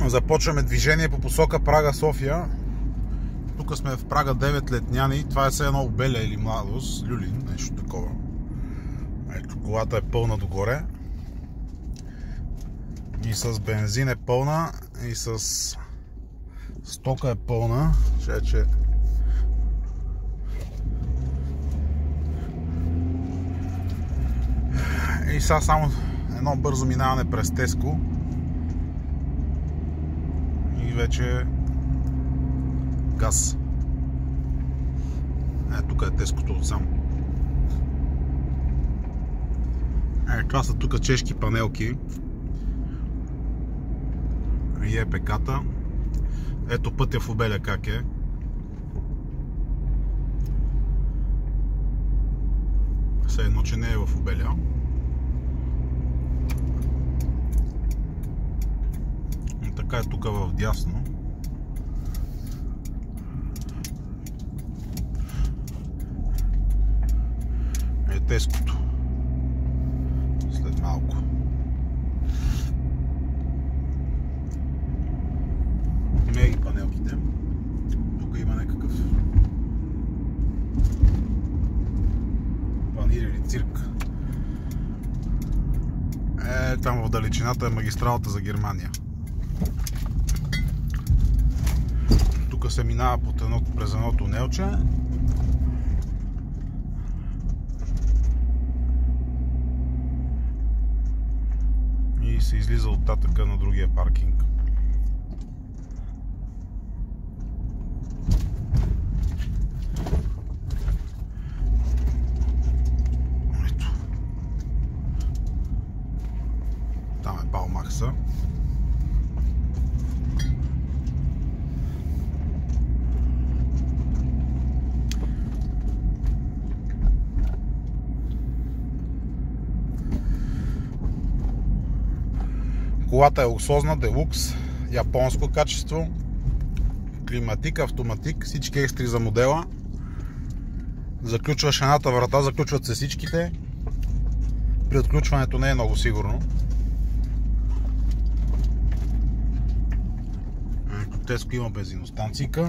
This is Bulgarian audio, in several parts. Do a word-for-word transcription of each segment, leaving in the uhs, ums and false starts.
Започваме движение по посока Прага-София. Тук сме в Прага девет Летняни. Това е все едно Обеля или Младост, Люлин, нещо такова. Ето, колата е пълна догоре. И с бензин е пълна, и с стока е пълна. Че, че... И сега само едно бързо минаване през Теско. И вече газ. Е, тук е Теското отсам. Е, това са тук чешки панелки. И е ПК-та. Ето пътя в Обеля как е. Все едно, че не е в Обеля. И така е тук в дясно. Е Теското. След малко. Не и панелките. Тук има някакъв панир или цирк. Е, там в далечината е магистралата за Германия. Тук се минава под едното, през едно тунелче. И се излиза от татъка на другия паркинг. Ето. Там е Баумахса. Колата е луксозна, делукс, японско качество, климатик, автоматик, всички екстри за модела. Заключваш едната врата, заключват се всичките. При отключването не е много сигурно. Ето, Теско има бензиностанцийка.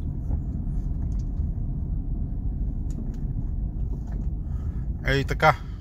Ей така.